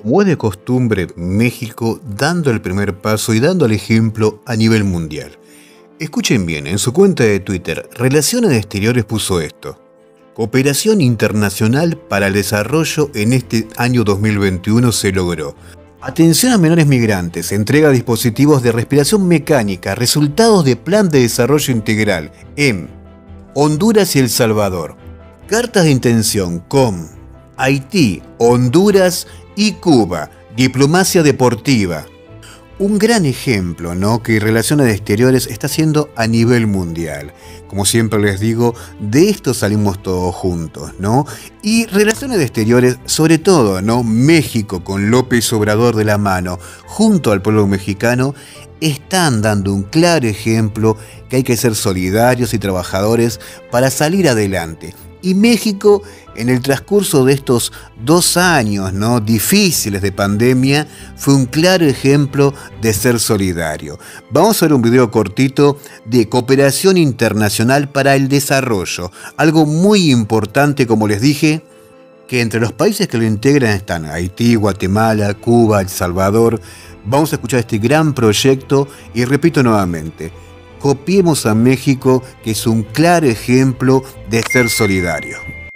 Como es de costumbre, México dando el primer paso y dando el ejemplo a nivel mundial. Escuchen bien, en su cuenta de Twitter, Relaciones Exteriores puso esto: Cooperación internacional para el desarrollo en este año 2021 se logró. Atención a menores migrantes, entrega dispositivos de respiración mecánica, resultados de Plan de Desarrollo Integral en Honduras y El Salvador. Cartas de intención con Haití, Honduras y Cuba. Diplomacia deportiva. Un gran ejemplo, ¿no?, que Relaciones Exteriores está haciendo a nivel mundial. Como siempre les digo, de esto salimos todos juntos, ¿no? Y Relaciones Exteriores, sobre todo, ¿no?, México con López Obrador de la mano, junto al pueblo mexicano, están dando un claro ejemplo que hay que ser solidarios y trabajadores para salir adelante. Y México, en el transcurso de estos 2 años, ¿no?, difíciles de pandemia, fue un claro ejemplo de ser solidario. Vamos a ver un video cortito de cooperación internacional para el desarrollo. Algo muy importante, como les dije, que entre los países que lo integran están Haití, Guatemala, Cuba, El Salvador. Vamos a escuchar este gran proyecto y repito nuevamente: copiemos a México, que es un claro ejemplo de ser solidario.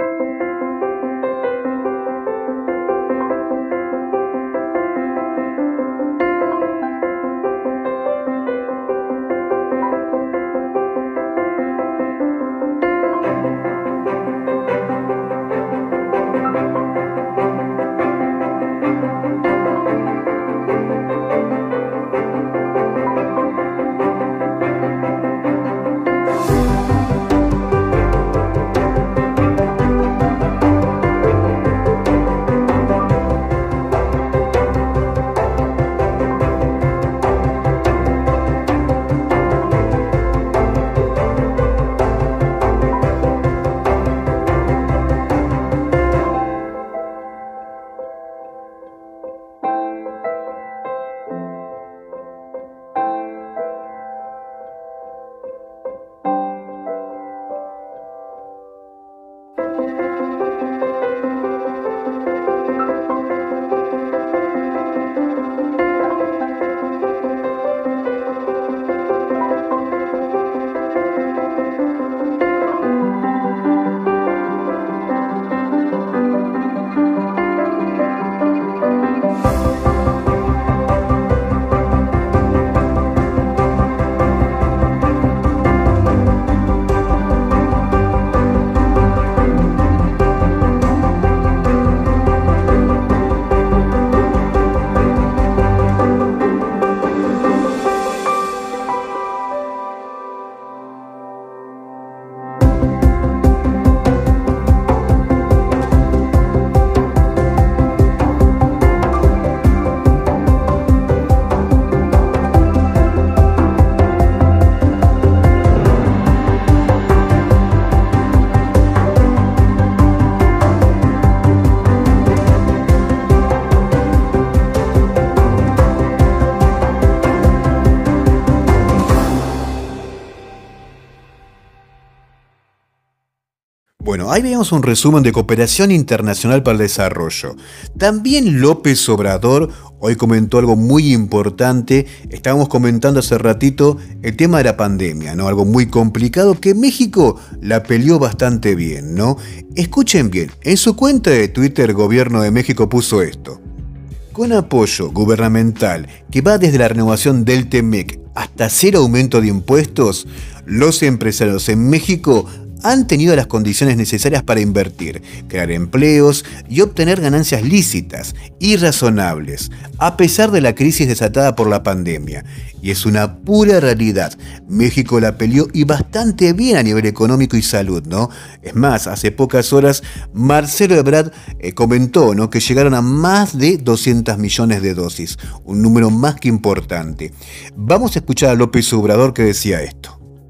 Bueno, ahí veíamos un resumen de cooperación internacional para el desarrollo. También López Obrador hoy comentó algo muy importante. Estábamos comentando hace ratito el tema de la pandemia, ¿no? Algo muy complicado que México la peleó bastante bien, ¿no? Escuchen bien, en su cuenta de Twitter, Gobierno de México puso esto: con apoyo gubernamental que va desde la renovación del TEMEC hasta 0 aumento de impuestos, los empresarios en México han tenido las condiciones necesarias para invertir, crear empleos y obtener ganancias lícitas y razonables, a pesar de la crisis desatada por la pandemia. Y es una pura realidad. México la peleó y bastante bien a nivel económico y salud, ¿no? Es más, hace pocas horas Marcelo Ebrard comentó, ¿no?, que llegaron a más de 200 millones de dosis, un número más que importante. Vamos a escuchar a López Obrador, que decía esto.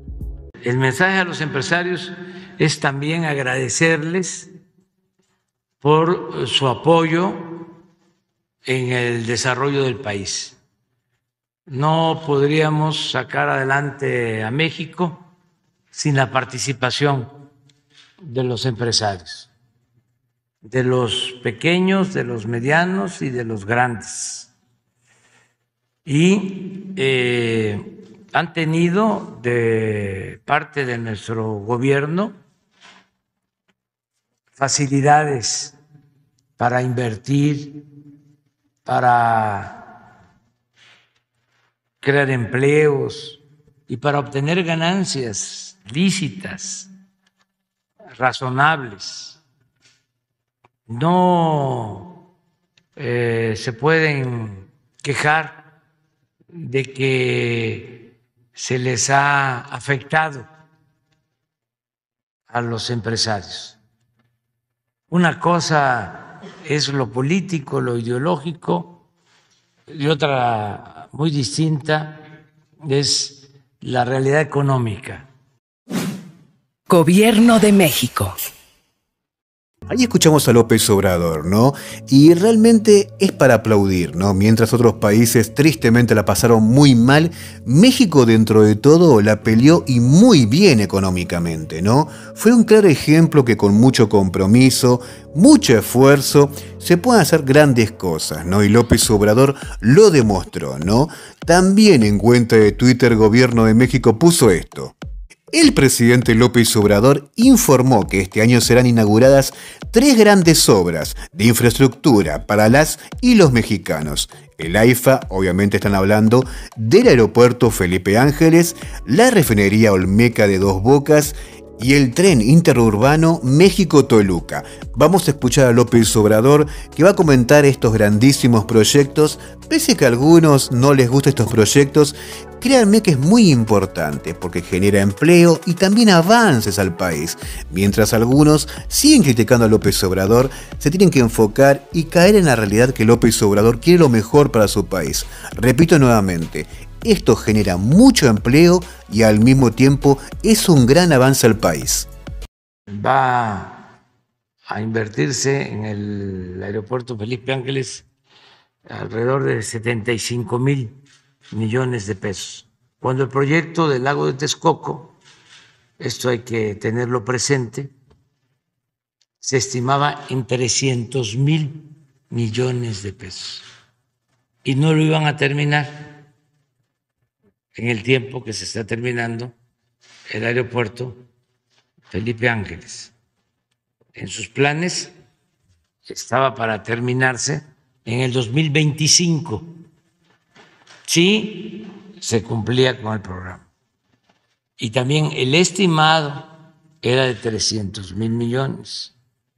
El mensaje a los empresarios es también agradecerles por su apoyo en el desarrollo del país. No podríamos sacar adelante a México sin la participación de los empresarios. de los pequeños, de los medianos y de los grandes. Y han tenido de parte de nuestro gobierno facilidades para invertir, para crear empleos y para obtener ganancias lícitas, razonables. No se pueden quejar de que se les ha afectado a los empresarios. Una cosa es lo político, lo ideológico, y otra muy distinta es la realidad económica. Gobierno de México. Ahí escuchamos a López Obrador, ¿no? Y realmente es para aplaudir, ¿no? Mientras otros países tristemente la pasaron muy mal, México dentro de todo la peleó y muy bien económicamente, ¿no? Fue un claro ejemplo que con mucho compromiso, mucho esfuerzo, se pueden hacer grandes cosas, ¿no? Y López Obrador lo demostró, ¿no? También en cuenta de Twitter, Gobierno de México puso esto. El presidente López Obrador informó que este año serán inauguradas 3 grandes obras de infraestructura para las y los mexicanos. El AIFA, obviamente están hablando del aeropuerto Felipe Ángeles, la refinería Olmeca de Dos Bocas y el tren interurbano México-Toluca. Vamos a escuchar a López Obrador que va a comentar estos grandísimos proyectos. Pese a que a algunos no les gustan estos proyectos, créanme que es muy importante porque genera empleo y también avances al país. Mientras algunos siguen criticando a López Obrador, se tienen que enfocar y caer en la realidad que López Obrador quiere lo mejor para su país. Repito nuevamente, esto genera mucho empleo y al mismo tiempo es un gran avance al país. Va a invertirse en el aeropuerto Felipe Ángeles alrededor de 75,000 millones de pesos. Cuando el proyecto del lago de Texcoco, esto hay que tenerlo presente, se estimaba en 300,000 millones de pesos y no lo iban a terminar en el tiempo que se está terminando el aeropuerto Felipe Ángeles. En sus planes estaba para terminarse en el 2025. Sí, se cumplía con el programa. Y también el estimado era de 300,000 millones.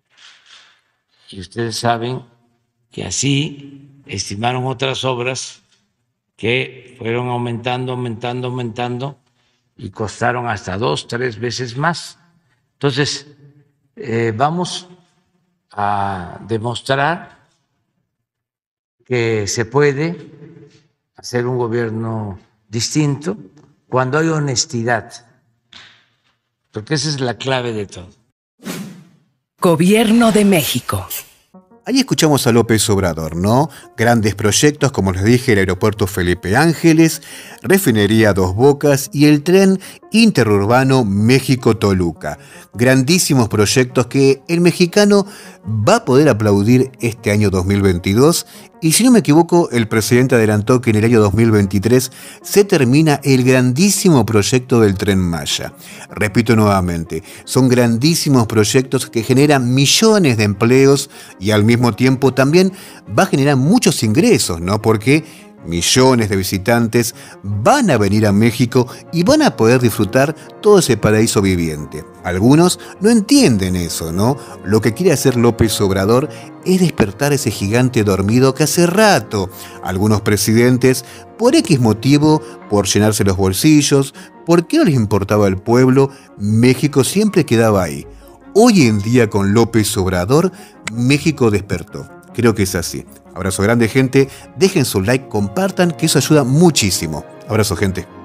Y ustedes saben que así estimaron otras obras que fueron aumentando y costaron hasta 2, 3 veces más. Entonces, vamos a demostrar que se puede hacer un gobierno distinto cuando hay honestidad, porque esa es la clave de todo. Gobierno de México. Ahí escuchamos a López Obrador, ¿no? Grandes proyectos, como les dije, el aeropuerto Felipe Ángeles, refinería Dos Bocas y el tren interurbano México-Toluca. Grandísimos proyectos que el mexicano va a poder aplaudir este año 2022. Y si no me equivoco, el presidente adelantó que en el año 2023 se termina el grandísimo proyecto del Tren Maya. Repito nuevamente, son grandísimos proyectos que generan millones de empleos y al mismo tiempo también va a generar muchos ingresos, ¿no? Porque millones de visitantes van a venir a México y van a poder disfrutar todo ese paraíso viviente. Algunos no entienden eso, ¿no? Lo que quiere hacer López Obrador es despertar ese gigante dormido que hace rato algunos presidentes, por X motivo, por llenarse los bolsillos, porque no les importaba el pueblo, México siempre quedaba ahí. Hoy en día con López Obrador, México despertó. Creo que es así. Abrazo grande, gente. Dejen su like, compartan, que eso ayuda muchísimo. Abrazo, gente.